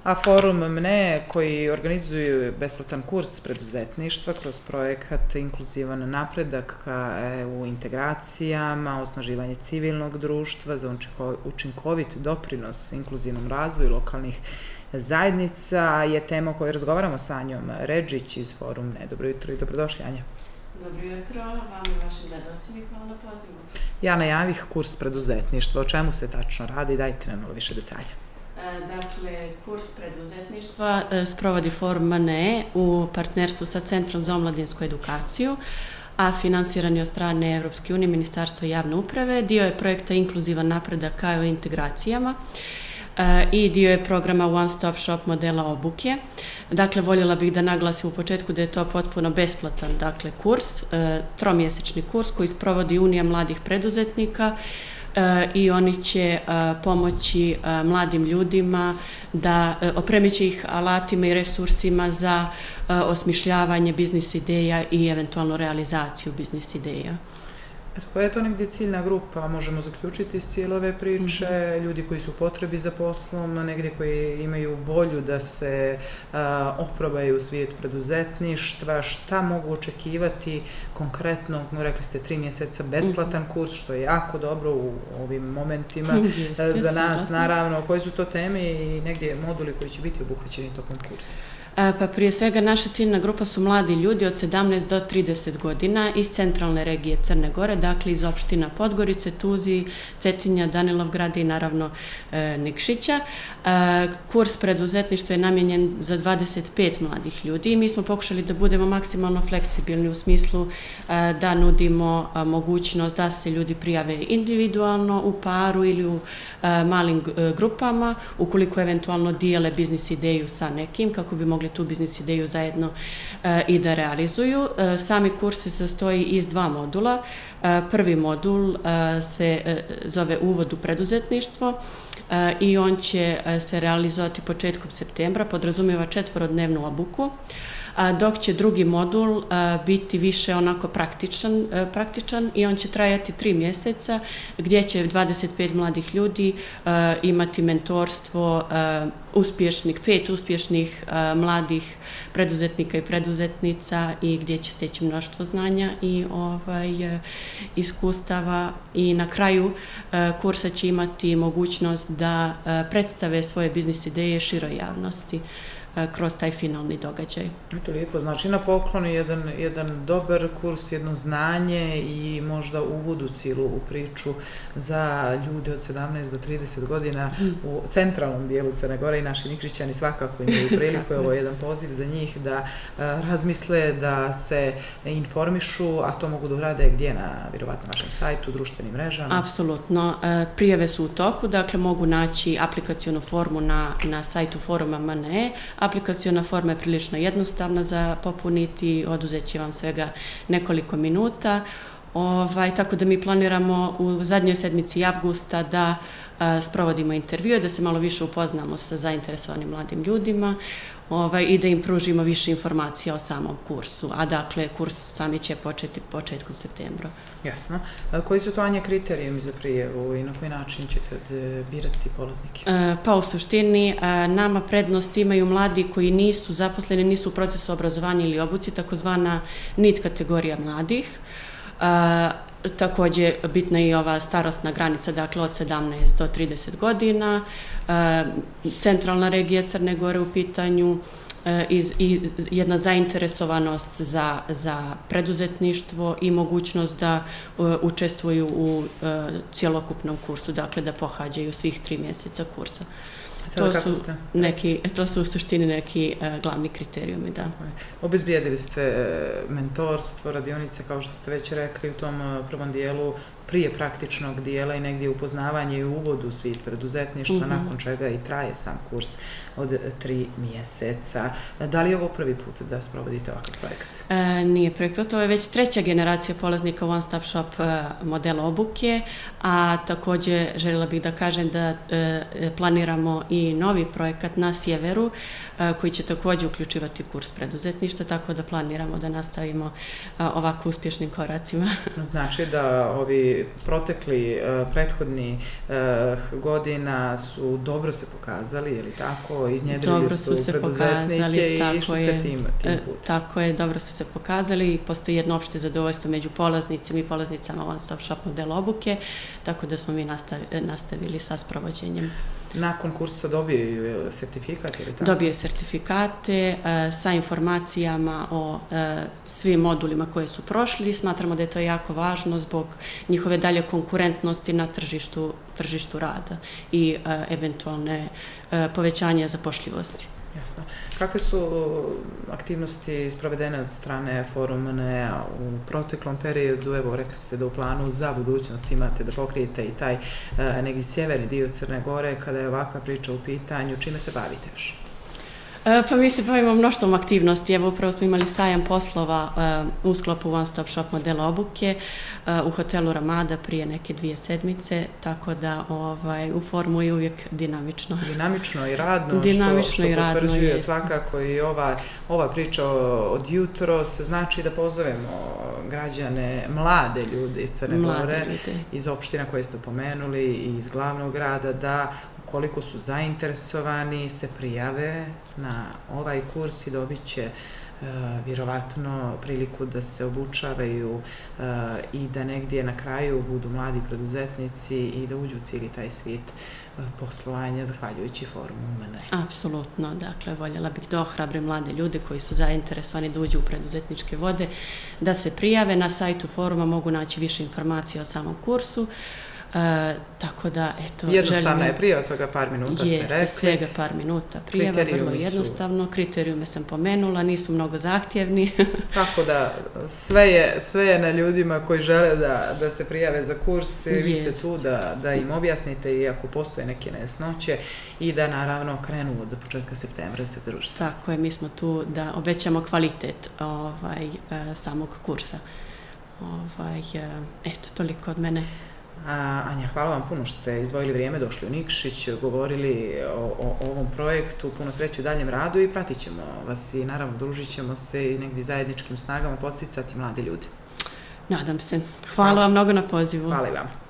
A forum MNE koji organizuju besplatan kurs preduzetništva kroz projekat Inkluzivan napredak ka EU integracijama, osnaživanje civilnog društva za učinkovit doprinos inkluzivnom razvoju lokalnih zajednica je tema o kojoj razgovaramo sa Anjom Redžić iz forum MNE. Dobro jutro i dobrodošli, Anja. Dobro jutro, vam i vašim gledalcima i hvala na pozivu. Ja najavih kurs preduzetništva. O čemu se tačno radi? Dajte nam malo više detalja. Dakle, kurs preduzetništva sprovodi forum MNE u partnerstvu sa Centrom za omladinsku edukaciju, a finansiran je od strane Evropske unije, Ministarstva javne uprave. Dio je projekta Inkluzivan napredak ka EU integracijama i dio je programa One Stop Shop modela obuke. Dakle, voljela bih da naglasim u početku da je to potpuno besplatan kurs, tromjesečni kurs koji sprovodi Unija mladih preduzetnika i oni će pomoći mladim ljudima da opremit će ih alatima i resursima za osmišljavanje biznis ideja i eventualno realizaciju biznis ideja. Koja je to negdje ciljna grupa? Možemo zaključiti iz cijele ove priče, ljudi koji su u potrebi za poslom, negdje koji imaju volju da se oprobaju u svijet preduzetništva, šta mogu očekivati konkretno, rekli ste 3 mjeseca besplatan kurs, što je jako dobro u ovim momentima za nas, naravno. Koje su to teme i negdje moduli koji će biti obuhvaćeni tokom kursa? Pa prije svega naša ciljna grupa su mladi ljudi od 17 do 30 godina iz centralne regije Crne Gore, dakle iz opština Podgorice, Tuzi, Cetinja, Danilovgrada i naravno Nikšića. Kurs preduzetništva je namijenjen za 25 mladih ljudi i mi smo pokušali da budemo maksimalno fleksibilni u smislu da nudimo mogućnost da se ljudi prijave individualno, u paru ili u malim grupama, ukoliko eventualno dijele biznis ideju sa nekim, kako bi mogli tu biznis ideju zajedno i da realizuju. Sami kurs se sastoji iz 2 modula. Prvi modul se zove Uvod u preduzetništvo i on će se realizovati početkom septembra, podrazumijeva 4-dnevnu obuku, dok će drugi modul biti više onako praktičan i on će trajati 3 mjeseca gdje će 25 mladih ljudi imati mentorstvo 5 uspješnih mladih preduzetnika i preduzetnica i gdje će steći mnoštvo znanja i iskustava i na kraju kursa će imati mogućnost da predstave svoje biznis ideje široj javnosti kroz taj finalni događaj. To lijepo, znači na poklon jedan dobar kurs, jedno znanje i možda uvod u cijelu priču za ljude od 17 do 30 godina u centralnom dijelu Crne Gore i naši Nikšićani svakako imaju priliku. Ovo je jedan poziv za njih da razmisle, da se informišu, a to mogu da urade gdje na vjerovatno našem sajtu, društvenim mrežama. Apsolutno. Prijave su u toku, dakle mogu naći aplikacionu formu na sajtu foruma MNE. Aplikaciona forma je prilično jednostavna za popuniti, oduzet će vam svega nekoliko minuta, tako da mi planiramo u zadnjoj sedmici avgusta da sprovodimo intervjue, da se malo više upoznamo sa zainteresovanim mladim ljudima i da im pružimo više informacija o samom kursu, a dakle kurs sami će početi početkom septembra. Jasno. Koji su to, Anja, kriterijumi za prijavu i na koji način ćete birati polaznike? Pa u suštini nama prednost imaju mladi koji nisu zaposleni, nisu u procesu obrazovanja ili obuci, takozvana NEET kategorija mladih. Također bitna je i ova starosna granica, dakle od 17 do 30 godina, centralna regija Crne Gore u pitanju i jedna zainteresovanost za preduzetništvo i mogućnost da učestvuju u cjelokupnom kursu, dakle da pohađaju svih 3 mjeseca kursa. To su u suštini neki glavni kriterijumi, da. Obezbijedili ste mentorstvo, radionice, kao što ste već rekli u tom prvom dijelu, prije praktičnog dijela i negdje upoznavanje i uvod u svijet preduzetništva, nakon čega i traje sam kurs od 3 mjeseca. Da li je ovo prvi put da sprovodite ovakav projekat? Nije prvi put, ovo je već 3. generacija polaznika One Stop Shop modela obuke, a također željela bih da kažem da planiramo i novi projekat na sjeveru koji će također uključivati kurs preduzetništva, tako da planiramo da nastavimo ovako uspješnim koracima. Znači da ovi protekli, prethodni godina su dobro se pokazali, je li tako? Iznjedrili su preduzetnike i išli ste tim putem. Tako je, dobro su se pokazali i postoji jedno opšte zadovoljstvo među polaznicima i polaznicama One Stop Shop model obuke, tako da smo mi nastavili sa sprovođenjem. Nakon kursa dobiju sertifikat ili tako? Dobije sertifikate sa informacijama o svim modulima koje su prošli. Smatramo da je to jako važno zbog njihove dalje konkurentnosti na tržištu rada i eventualne povećanja zapošljivosti. Jasno. Kakve su aktivnosti sprovedene od strane Foruma MNE u proteklom periodu? Evo, rekli ste da u planu za budućnost imate da pokrijete i taj negdje sjeverni dio Crne Gore. Kada je ovakva priča u pitanju, čime se bavite još? Pa mi se bavimo mnoštvom aktivnosti. Evo, upravo smo imali sajam poslova u sklopu One Stop Shop modela obuke u hotelu Ramada prije neke 2 sedmice, tako da u Forumu je uvijek dinamično. Dinamično i radno, što potvrđuje svakako i ova priča od jutros. Znači da pozovemo građane, mlade ljude iz Crne Gore, iz opština koje ste pomenuli i iz glavnog grada, da koliko su zainteresovani, se prijave na ovaj kurs i dobit će vjerovatno priliku da se obučavaju i da negdje na kraju budu mladi preduzetnici i da uđu u cijeli taj svijet poslovanja zahvaljujući Forumu MNE. Apsolutno, dakle, voljela bih da ohrabrim mlade ljude koji su zainteresovani da uđu u preduzetničke vode, da se prijave. Na sajtu Foruma mogu naći više informacija o samom kursu. Tako da, eto, jednostavna je prijava, svega par minuta ste rekli. Jeste, svega par minuta prijava, vrlo jednostavno. Kriterijume sam pomenula, nisu mnogo zahtjevni. Tako da, sve je na ljudima koji žele da se prijave za kurs. Vi ste tu da im objasnite i ako postoje neke nejasnoće i da naravno krenu od početka septembra se druže. Tako je, mi smo tu da obećamo kvalitet samog kursa. Eto, toliko od mene. Anja, hvala vam puno što ste izdvojili vrijeme, došli u Nikšić, govorili o ovom projektu, puno sreće u daljem radu i pratit ćemo vas i naravno družit ćemo se i negdje zajedničkim snagama posticati mlade ljude. Nadam se. Hvala vam mnogo na pozivu. Hvala i vam.